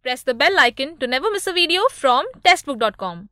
Press the bell icon to never miss a video from testbook.com.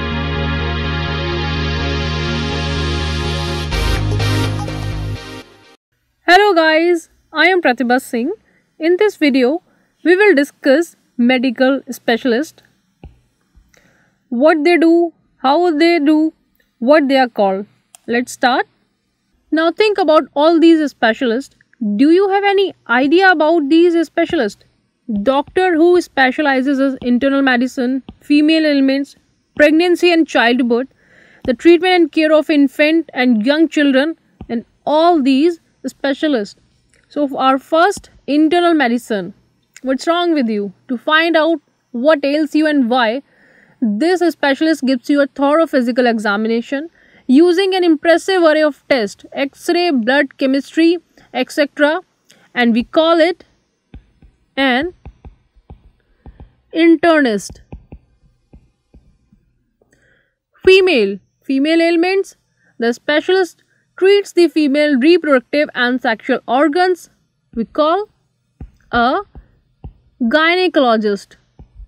Hello guys, I am Pratibha Singh. In this video, we will discuss medical specialist, what they do, how they do, what they are called. Let's start. Now think about all these specialists. Do you have any idea about these specialists? Doctor who specializes in internal medicine, female ailments, pregnancy and childbirth, the treatment and care of infant and young children, and all these specialists. So our first, internal medicine. What's wrong with you? To find out what ails you and why, this specialist gives you a thorough physical examination using an impressive array of tests, X-ray, blood, chemistry, etc. And we call it an internist. Female ailments. The specialist treats the female reproductive and sexual organs. We call a gynecologist.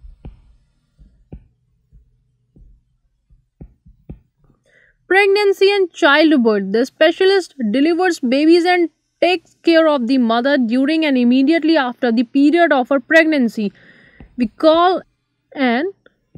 Pregnancy and childbirth. The specialist delivers babies and takes care of the mother during and immediately after the period of her pregnancy. We call an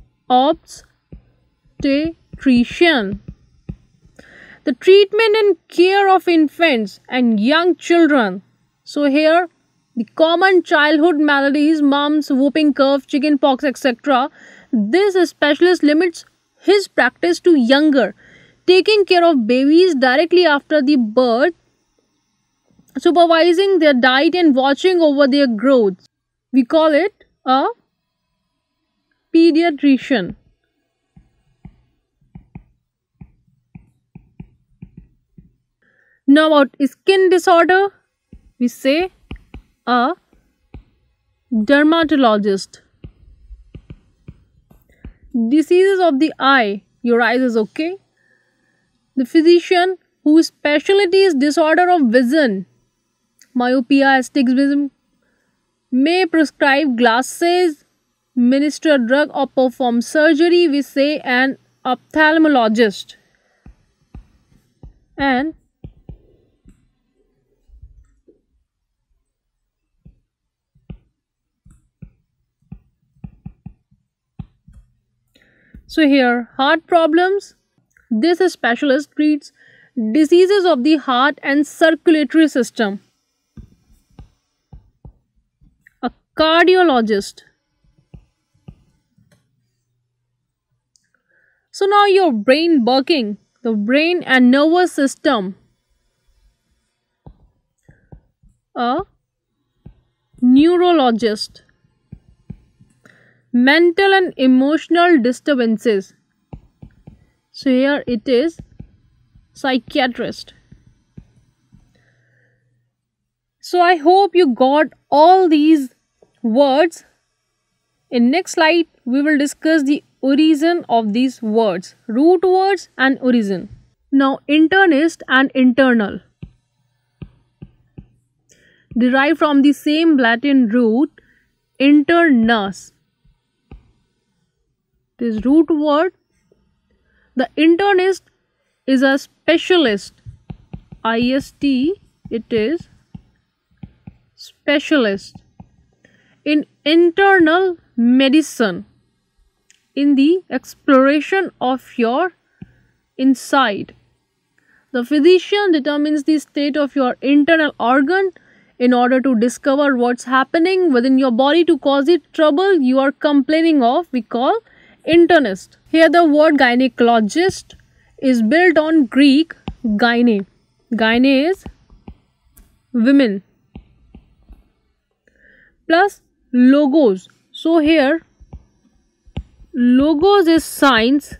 obstetrician. The treatment and care of infants and young children. So here the common childhood maladies, mumps, whooping cough, chicken pox, etc. This specialist limits his practice to younger, taking care of babies directly after the birth, supervising their diet and watching over their growth. We call it a pediatrician. Now about skin disorder, we say a dermatologist. Diseases of the eye, your eyes is okay. The physician whose specialty is disorder of vision, myopia, astigmatism, may prescribe glasses, minister drug or perform surgery. We say an ophthalmologist. And so here, heart problems. This specialist treats diseases of the heart and circulatory system. A cardiologist. So now your brain working, the brain and nervous system. A neurologist. Mental and emotional disturbances. So here it is psychiatrist. So I hope you got all these words. In next slide we will discuss the origin of these words, root words and origin. Now internist and internal derived from the same Latin root internus. This root word. The internist is a specialist. IST, it is specialist in internal medicine, in the exploration of your inside. The physician determines the state of your internal organ in order to discover what's happening within your body to cause it trouble you are complaining of. We call internist. Here the word gynecologist is built on Greek gyne. Gyne is women plus logos. So here logos is science.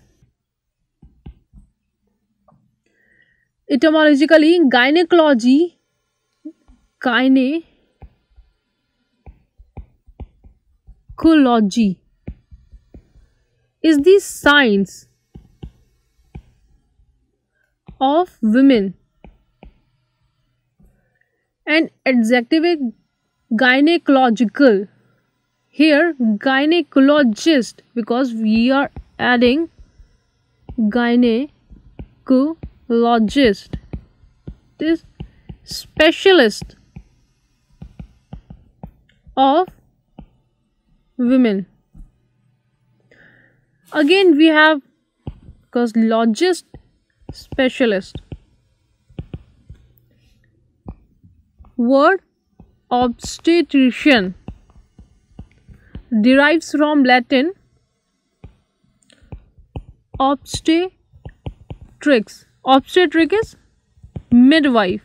Etymologically gynecology, gynecology is the science of women, and adjective gynecological Here gynecologist, because we are adding gynecologist, this specialist of women. Again we have, because logist, specialist. Word obstetrician derives from Latin obstetrix. Obstetric is midwife,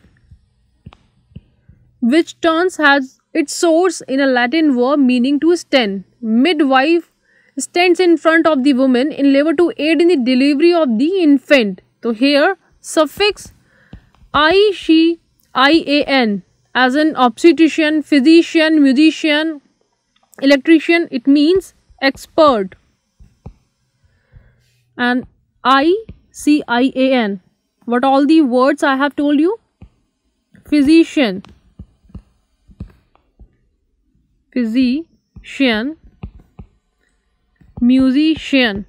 which turns has its source in a Latin verb meaning to stand. Midwife stands in front of the woman in labor to aid in the delivery of the infant. So here suffix I, she, IAN, as an obstetrician, physician, musician, electrician, it means expert. And ICIAN, what all the words I have told you? Physician, physician, musician,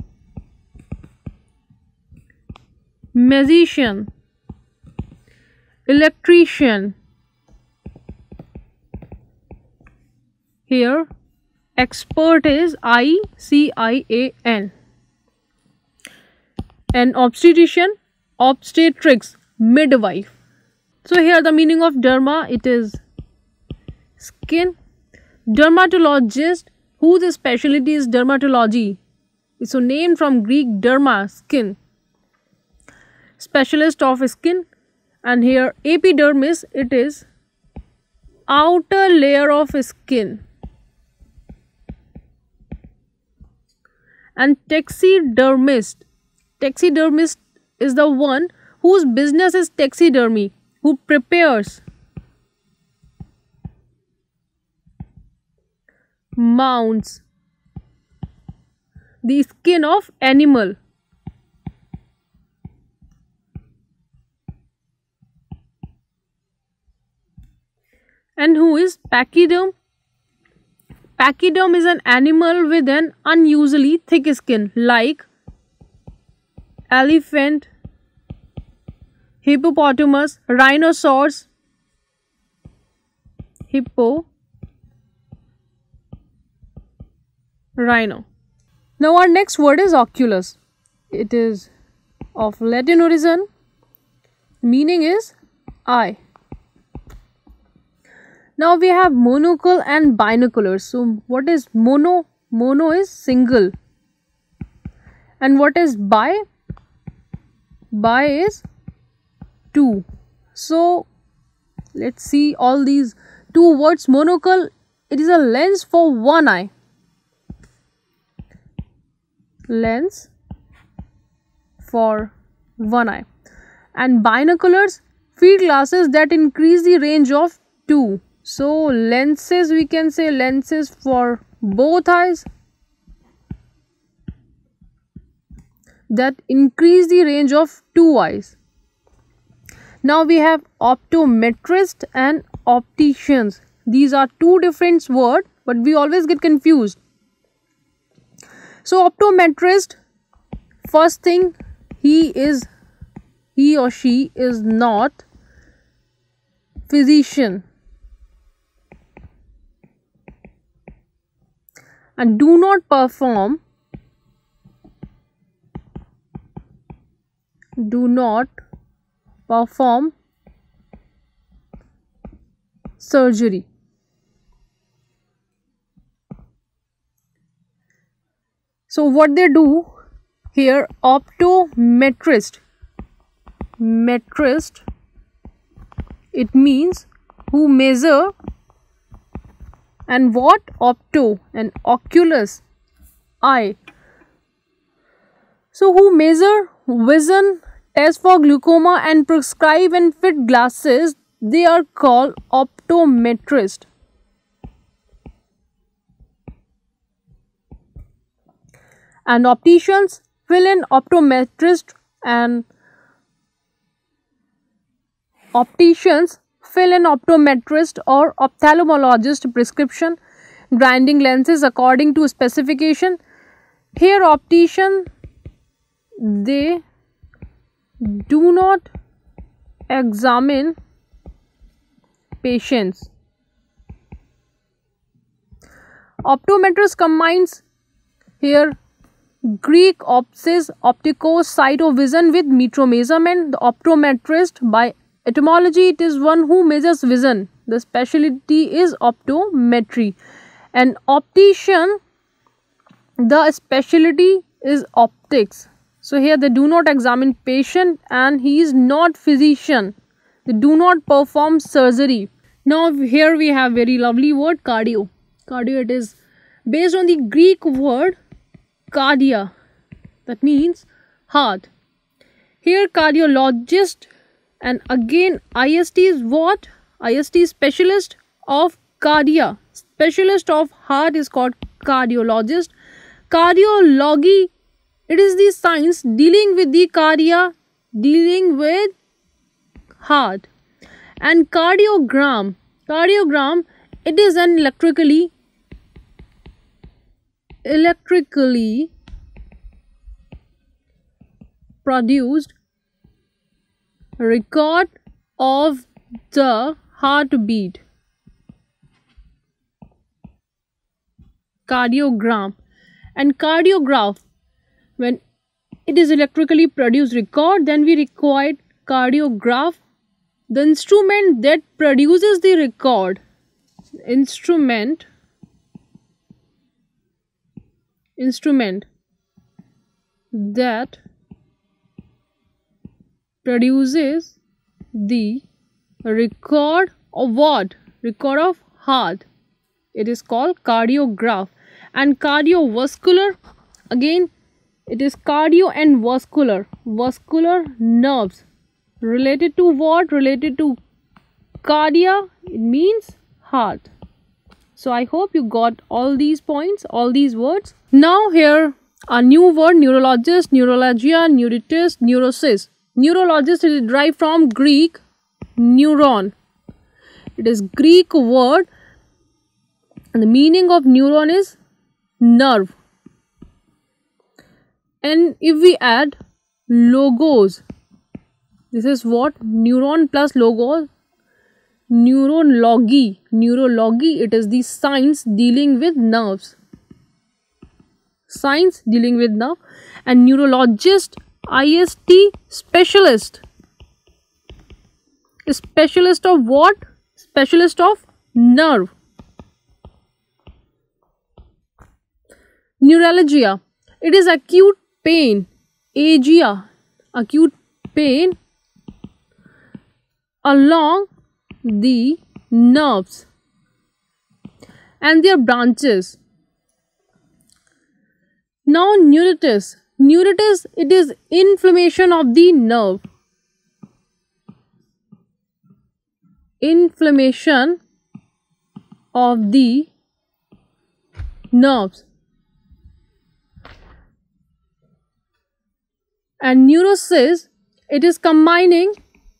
magician, electrician. Here expert is ICIAN. And obstetrician, obstetrix, midwife. So here the meaning of derma, it is skin. Dermatologist, whose specialty is dermatology. So named from Greek derma, skin. Specialist of skin. And here epidermis, it is outer layer of skin. And taxidermist. Taxidermist is the one whose business is taxidermy, who prepares, mounts the skin of animal. And who is pachyderm? Pachyderm is an animal with an unusually thick skin, like elephant, hippopotamus, rhinoceros, rhino. Now our next word is oculus. It is of Latin origin. Meaning is eye. Now we have monocle and binoculars. So what is mono? Mono is single. And what is bi? Bi is two. So let's see all these two words. Monocle, it is a lens for one eye. Lens for one eye. And binoculars, field glasses that increase the range of two. So lenses, we can say lenses for both eyes that increase the range of two eyes. Now we have optometrist and opticians. These are two different words, but we always get confused. So optometrist, first thing, he or she is not physician. And do not perform surgery. So what they do here, optometrist, it means who measure. And what? Opto and oculus, eye. So who measure vision, test for glaucoma and prescribe and fit glasses, they are called optometrist. And opticians fill in optometrist and opticians fill an optometrist or ophthalmologist prescription. grinding lenses according to specification. Here optician, they do not examine patients. Optometrist combines here Greek opsis, optikos, sight of vision with measurement. The optometrist, by etymology, it is one who measures vision. The specialty is optometry. And optician, the specialty is optics. So here they do not examine patient and he is not physician. They do not perform surgery. Now here we have very lovely word cardio. Cardio, it is based on the Greek word cardia, that means heart. Here cardiologist, and again IST is what? IST is specialist of cardia. Specialist of heart is called cardiologist. Cardiology, it is the science dealing with the cardia, dealing with heart. And cardiogram, it is an electrically produced record of the heartbeat. Cardiogram. And cardiograph, when it is electrically produced record, then we require cardiograph, the instrument that produces the record. Instrument that produces the record of what? Record of heart. It is called cardiograph. And cardiovascular, again it is cardio and vascular. Vascular nerves. Related to what? Related to cardia, it means heart. So I hope you got all these points, all these words. Now here a new word, neurologist, neurologia, neurotist, neurosis. Neurologist is derived from Greek neuron. It is Greek word and the meaning of neuron is nerve. And if we add logos, this is what? Neuron plus logos. Neurology, it is the science dealing with nerves. Science dealing with nerve. And neurologist, IST, specialist. Specialist of what? Specialist of nerve. Neuralgia, it is acute pain. Agia, acute pain along the nerves and their branches. Now neuritis, it is inflammation of the nerve. Inflammation of the nerves. And neurosis, it is combining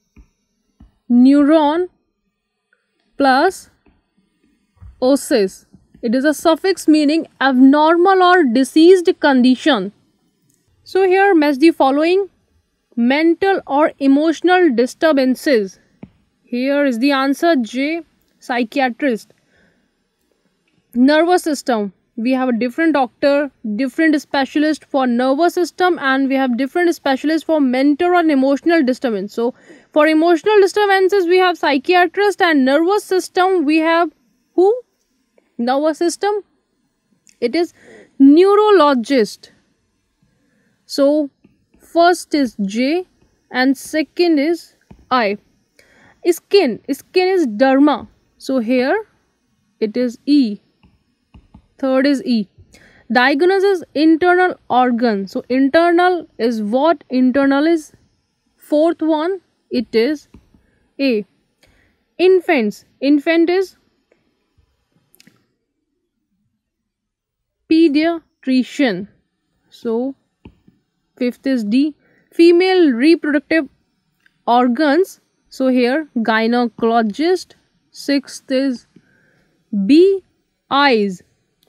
neuron plus osis. It is a suffix meaning abnormal or diseased condition. So here match the following: mental or emotional disturbances. Here is the answer J, psychiatrist. Nervous system, we have a different doctor, different specialist for nervous system, and we have different specialists for mental and emotional disturbance. So for emotional disturbances we have psychiatrist, and nervous system we have who? Nervous system, it is neurologist. So first is J and second is I. Skin is derma. So here it is E. Third is E. Diagnosis, internal organ. So internal is what? Internal is fourth one. It is A. Infants. Infant is pediatrician. So fifth is D. Female reproductive organs. So here gynecologist. Sixth is B. eyes.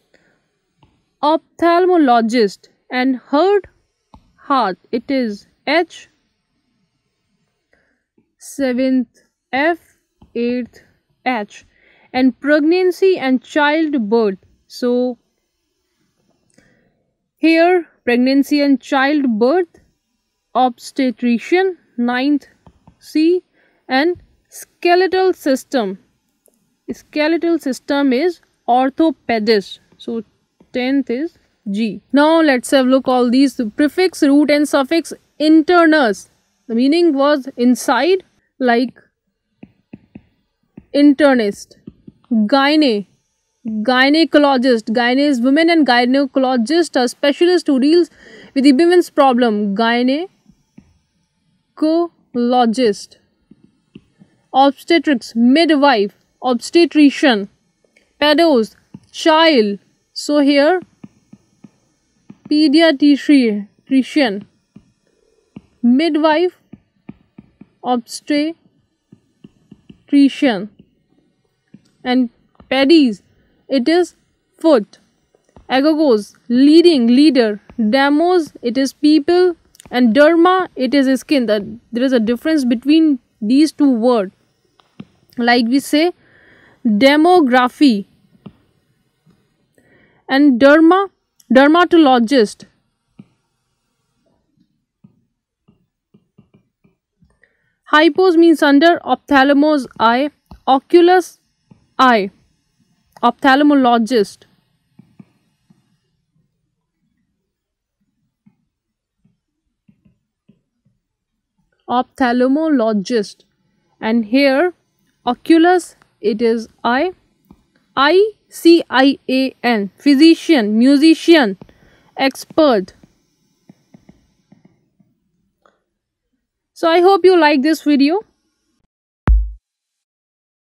Ophthalmologist. And heart, it is H, 7th F, 8th H. And pregnancy and childbirth. So here pregnancy and childbirth, obstetrician, 9th C. And skeletal system is orthopedist. So 10th is G. Now let's have a look all these prefix, root and suffix. Internus, the meaning was inside, like internist. Gyne, gynecologist. Gyne is women and gynecologist a specialist who deals with the women's problem. Gynecologist. Obstetrics, midwife. Obstetrician. Pedos, child. So here pediatrician. Midwife, obstetrician. And pedis, it is foot. Agogos, leader. Demos, it is people. And derma, it is skin. There is a difference between these two words. Like we say demography. And dermatologist. Hypos means under, ophthalmos eye, oculus eye, ophthalmologist. Ophthalmologist. And here oculus, it is eye. ICIAN, physician, musician, expert. So I hope you like this video.